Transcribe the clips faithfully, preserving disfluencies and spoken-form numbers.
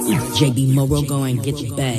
It's J B Morrow, go and get your bag.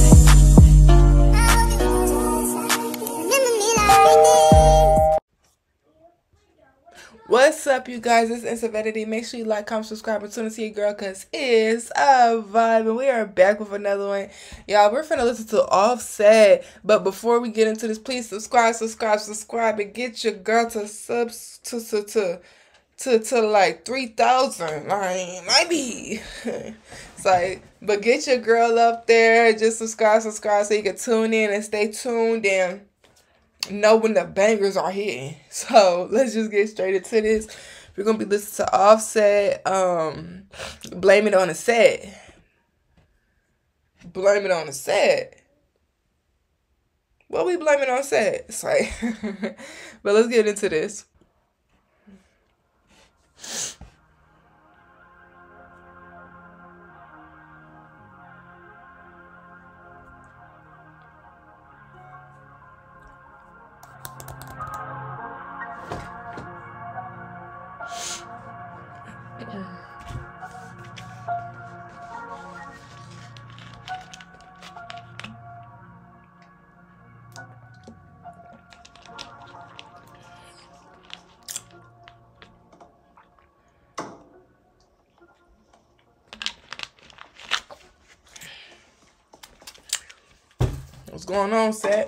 What's up, you guys? It's Insavanity. Make sure you like, comment, subscribe, and tune in to your girl, because it's a vibe. And we are back with another one. Y'all, we're finna listen to Offset. But before we get into this, please subscribe, subscribe, subscribe, and get your girl to subs to to to to, to like three thousand. Like, maybe. It's like, but get your girl up there. Just subscribe, subscribe, so you can tune in and stay tuned and know when the bangers are hitting. So let's just get straight into this. We're gonna be listening to Offset. Um, blame it on the set. Blame it on the set. What we blaming on set? It's like, but let's get into this. What's going on, set?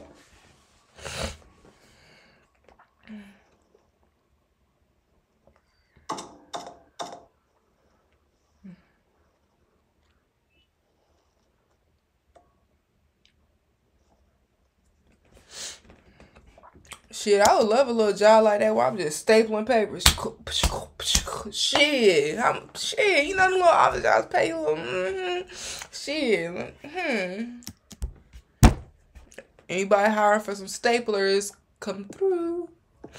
Shit, I would love a little job like that where I'm just stapling papers. Shit, I'm shit. You know the little office jobs pay you a little. Mm-hmm. Shit, hmm. Anybody hiring for some staplers, come through.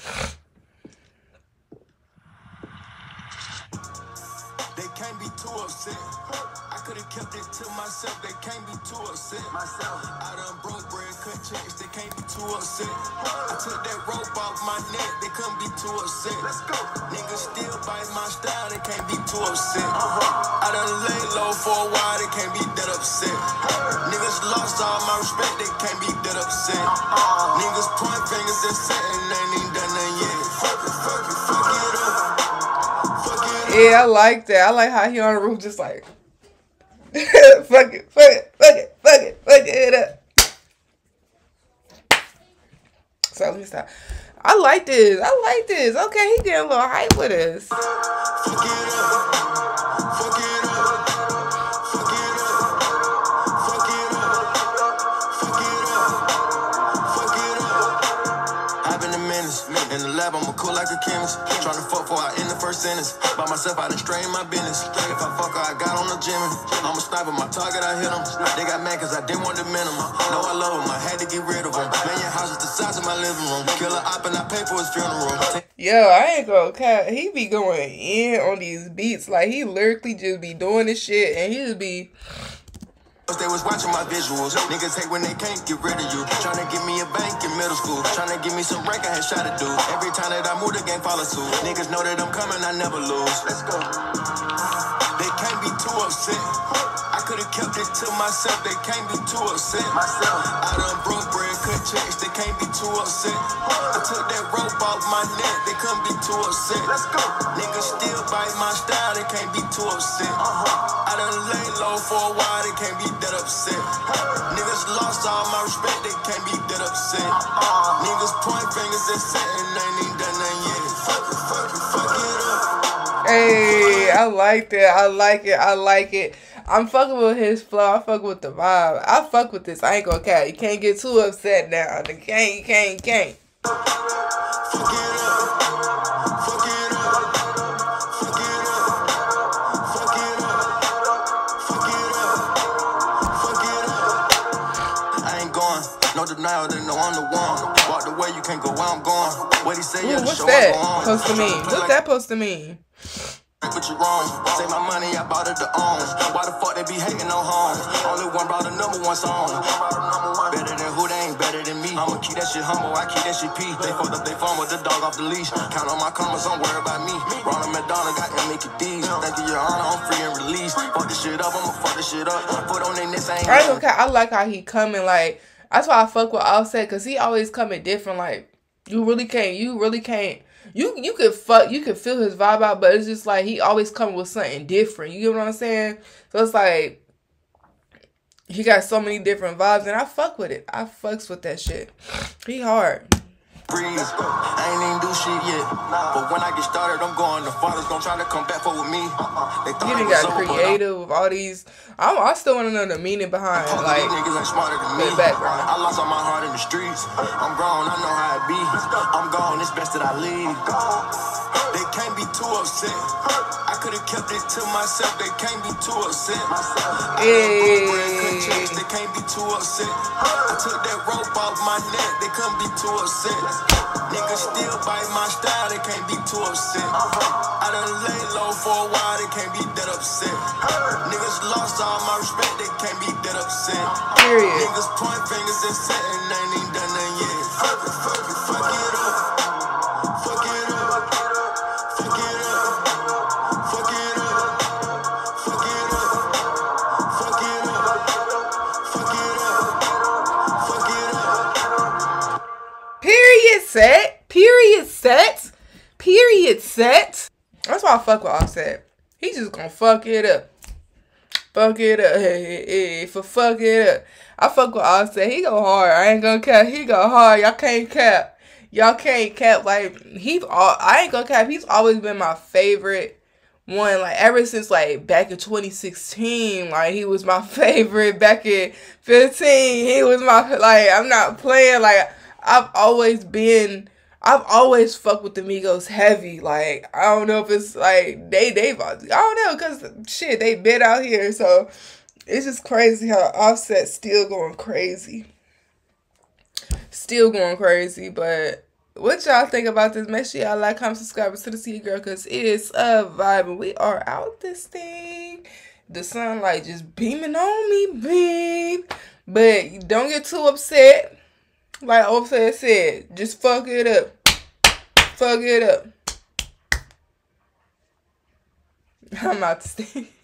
They can't be too upset. I could have kept it to myself. They can't be too upset. Myself. I done broke bread, cut checks. They can't be too upset. I took that rope off my neck. They couldn't be too upset. Let's go. Niggas still bite my style. They can't be too upset. Uh-huh. I done lay low for a while. They can't be that upset. Niggas lost all my respect. They can't be that upset. Uh-uh. Niggas point fingers and setting. They ain't done nothing yet. Fuck it, fuck it, fuck it up. Fuck it up. Yeah, I like that. I like how he on the roof just like, fuck it, fuck it, fuck it, fuck it, fuck it up. So let me stop. I like this. I like this. Okay, he getting a little hype with us. Fuck it up. Fuck it up. Fuck it up. Fuck it up. Fuck it up. Fuck it up. I've been a menace. In the lab, I'm a cool like a chemist. Trying to fuck before I end the first sentence. By myself, I done strained my business. If I fuck her, I got on the gym. I'm a sniper, my target, I hit them. They got mad cause I didn't want the minimum. Know I love them, I had to get rid of them. Man, your house is the size of my living room. Kill a op and I pay for his funeral. Yo, I ain't gonna cut. He be going in on these beats. Like, he lyrically just be doing this shit. And he just be... They was watching my visuals. Niggas hate when they can't get rid of you. Trying to give me a bank in middle school. Trying to give me some rank, I had shot a dude. Every time that I move, the game follow suit. Niggas know that I'm coming, I never lose. Let's go. They can't be too upset. I could have kept it to myself. They can't be too upset. Myself. I done broke bread, cut checks. They can't be too upset. I took that rope off my neck. They couldn't be too upset. Let's go. Niggas still bite my style. They can't be too upset. Uh-huh. I done lay low for a while. They can't be that upset. Niggas lost all my respect. They can't be that upset. Uh-uh. Niggas point fingers and setting. They ain't done nothing yet. Fuck it, fuck it, fuck it up. Hey, I like that. I like it. I like it. I'm fucking with his flow. I fuck with the vibe. I fuck with this. I ain't gonna cat. You can't get too upset now. You can't, you can't, you can't. Fuck it up. Fuck it up. Fuck it up. Fuck it up. Fuck it up. Fuck it up. I ain't going. No denial, they know I'm the one. Walk the way, you can't go where I'm going. What he say, Ooh, yeah, the what's show that I go on. supposed to mean? What's that supposed to mean? But you wrong. Say my money, I bought it to own. Why the fuck they be hating on home? Only one brought a number one song. Better than who, they ain't better than me. I'ma keep that shit humble, I keep that shit peace. They fucked up they phone with the dog off the leash. Count on my commas, don't worry about me. Ronald McDonald got M A K Ds. Thank you, your honor, I'm free and released. Fuck this shit up, I'ma fuck this shit up. Put on their necks, I ain't I ain't gonna cap. I like how he coming. Like that's why I fuck with Offset, cause he always coming different. Like you really can't. You really can't. You you could fuck. You could feel his vibe out, but it's just like he always coming with something different. You get what I'm saying? So it's like he got so many different vibes, and I fuck with it. I fucks with that shit. He hard. Breeze. I ain't even do shit yet. But when I get started, I'm going. The father's gonna try to come back for with me. They He done got creative with all these. I'm, I still want to know the meaning behind it. Like, niggas ain't smarter than me. the background. I lost all my heart in the streets. I'm grown, I know how it be. I'm gone, it's best that I leave. They can't be too upset. I could have kept it to myself. They can't be too upset. Hey. They can't be too upset. I took that rope off my neck. They couldn't be too upset. Niggas still bite my style. They can't be too upset. I done lay low for a while. They can't be that upset. Niggas lost all my respect. They can't be that upset. Period. Niggas point fingers and set and they ain't even done nothing yet. Fuck it, fuck it, fuck it up. Fuck it up. Fuck it up. Fuck it up. Fuck it up. Fuck it up. Fuck it up. Fuck it up. Period set. Period set. Period set. That's why I fuck with Offset. He just gonna fuck it up. Fuck it up. Hey, hey, hey, for fuck it up. I fuck with Offset. He go hard. I ain't gonna cap. He go hard. Y'all can't cap. Y'all can't cap. Like, he's all, I ain't gonna cap. He's always been my favorite one. Like, ever since, like, back in twenty sixteen. Like, he was my favorite. Back in fifteen. He was my, like, I'm not playing. Like, I've always been, I've always fucked with the Migos heavy. Like, I don't know if it's, like, they, they, I don't know, because, shit, they been out here. So, it's just crazy how Offset's still going crazy. Still going crazy, but what y'all think about this? Make sure y'all like, comment, subscribe to the City Girl, because it's a vibe, and we are out this thing. The sunlight just beaming on me, babe. But don't get too upset. Like Offset said, just fuck it up. Fuck it up. I'm out to stay.